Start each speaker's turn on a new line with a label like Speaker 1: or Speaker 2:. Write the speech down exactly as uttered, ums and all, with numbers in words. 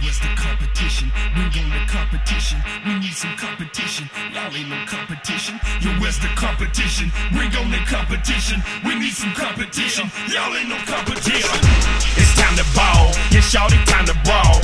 Speaker 1: where's the competition? Bring on the competition. We need some competition. Y'all ain't no competition. Yo, where's the competition? Bring on the competition. We need some competition. Y'all ain't no competition. It's time to ball. Yeah, shawty, time to brawl.